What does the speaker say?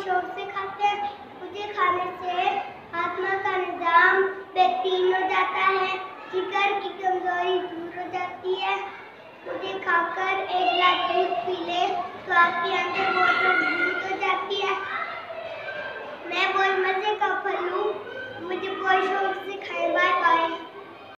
शौक से खाते हैं। मुझे खाने से आत्मा का निजाम बेहतरीन हो जाता है, जिगर की कमजोरी दूर हो जाती है। मुझे खाकर एक गिलास दूध पी ले तो आपकी आंखें बहुत मजबूत